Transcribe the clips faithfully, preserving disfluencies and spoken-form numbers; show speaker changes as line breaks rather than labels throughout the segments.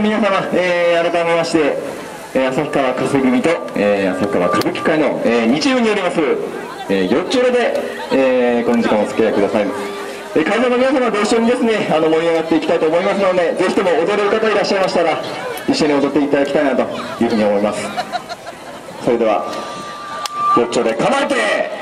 皆様、えー、改めまして、えー、旭川加瀬組と、えー、旭川歌舞伎界の、えー、日曜によります、えー、よっちょろで、えー、この時間お付き合いください。えー、会場の皆様と一緒にですね、あの盛り上がっていきたいと思いますので、ぜひとも踊れる方いらっしゃいましたら一緒に踊っていただきたいなというふうに思います。それではよっちょろで構えて。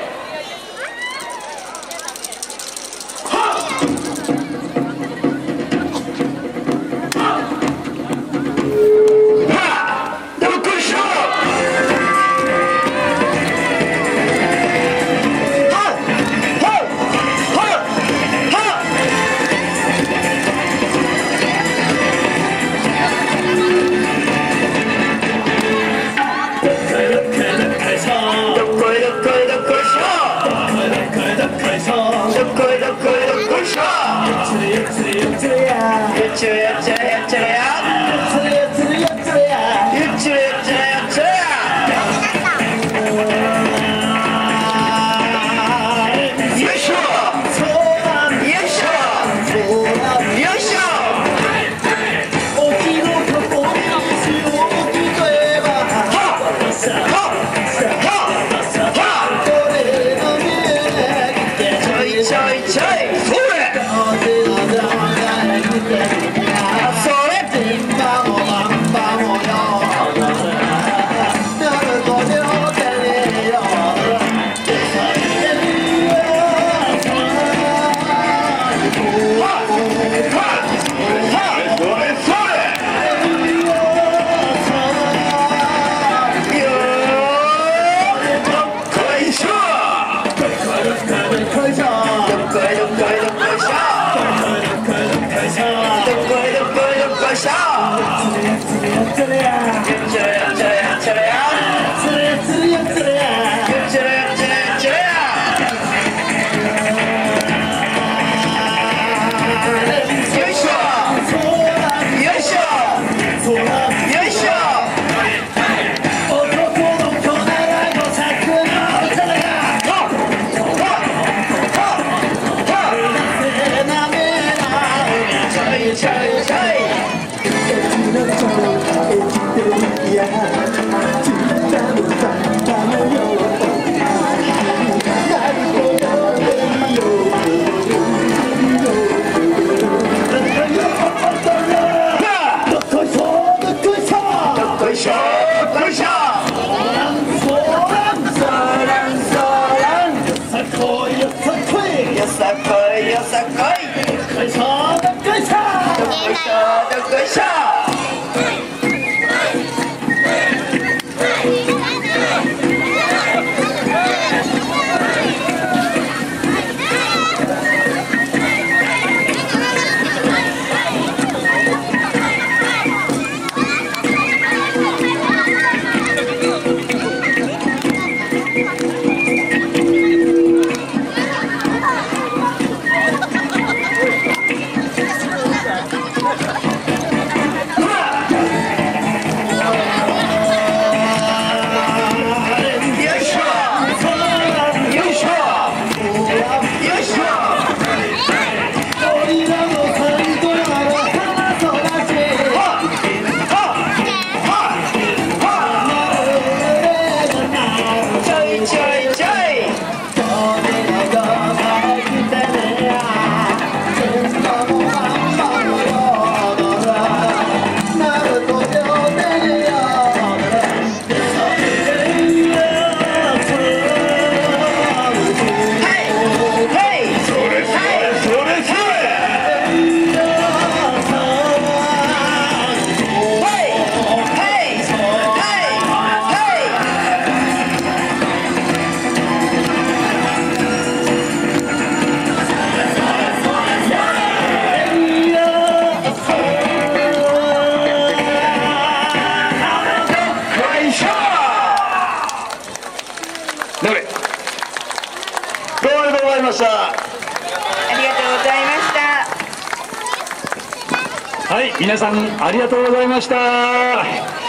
はい、皆さんありがとうございました。